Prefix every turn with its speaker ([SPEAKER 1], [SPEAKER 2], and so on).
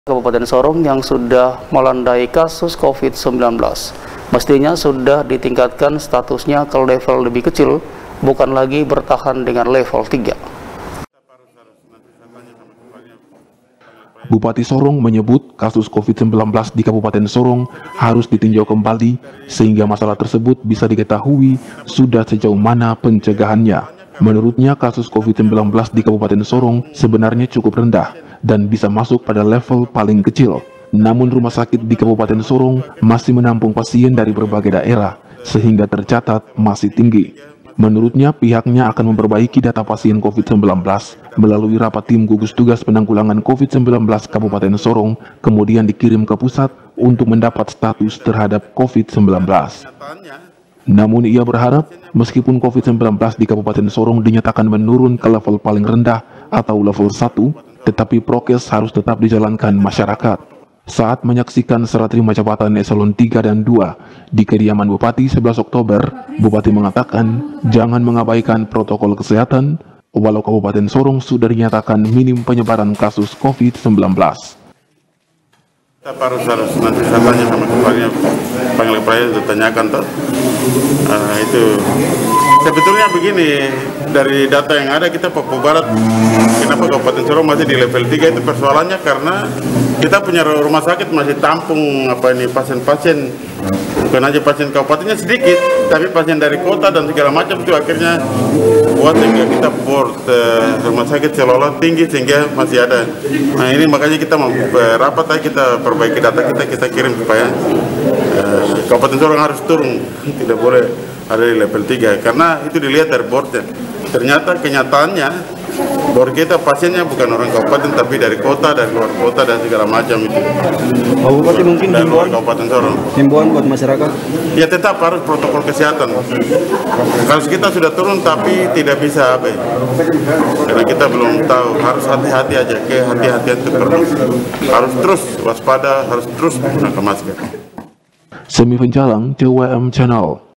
[SPEAKER 1] Kabupaten Sorong yang sudah melandai kasus COVID-19. Mestinya sudah ditingkatkan statusnya ke level lebih kecil, bukan lagi bertahan dengan level 3.
[SPEAKER 2] Bupati Sorong menyebut kasus COVID-19 di Kabupaten Sorong harus ditinjau kembali sehingga masalah tersebut bisa diketahui sudah sejauh mana pencegahannya. Menurutnya kasus COVID-19 di Kabupaten Sorong sebenarnya cukup rendah dan bisa masuk pada level paling kecil. Namun rumah sakit di Kabupaten Sorong masih menampung pasien dari berbagai daerah sehingga tercatat masih tinggi. Menurutnya pihaknya akan memperbaiki data pasien COVID-19 melalui rapat tim gugus tugas penanggulangan COVID-19 Kabupaten Sorong, kemudian dikirim ke pusat untuk mendapat status terhadap COVID-19. Namun ia berharap meskipun COVID-19 di Kabupaten Sorong dinyatakan menurun ke level paling rendah atau level 1, tetapi prokes harus tetap dijalankan masyarakat. Saat menyaksikan serah terima jabatan eselon 3 dan 2 di kediaman Bupati 11 Oktober, Bupati mengatakan jangan mengabaikan protokol kesehatan walau Kabupaten Sorong sudah dinyatakan minim penyebaran kasus COVID-19.
[SPEAKER 3] Kita harus nanti saya tanya sama kepala itu tanyakan toh. Itu sebetulnya begini, dari data yang ada kita Papua Barat, kenapa Kabupaten Sorong masih di level 3 itu persoalannya karena kita punya rumah sakit masih tampung pasien-pasien, bukan aja pasien kabupatennya sedikit, tapi pasien dari kota dan segala macam itu akhirnya buat sehingga kita board rumah sakit seolah-olah tinggi sehingga masih ada. Nah ini makanya kita mau rapat aja, kita perbaiki data kita kirim supaya Kabupaten Sorong harus turun, tidak boleh ada di level 3 karena itu dilihat dari boardnya. Ternyata kenyataannya board kita pasiennya bukan orang kabupaten tapi dari kota, dari luar kota dan segala macam itu.
[SPEAKER 4] Pak Bupati mungkin
[SPEAKER 3] dari luar Kabupaten Sorong.
[SPEAKER 4] Himbauan buat masyarakat?
[SPEAKER 3] Ya tetap harus protokol kesehatan. Kalau kita sudah turun tapi tidak bisa abai. Karena kita belum tahu, harus hati-hati aja, kehati-hatian itu perlu. Harus terus waspada, harus terus menggunakan masker.
[SPEAKER 2] Semi Penjalang, CWM Channel.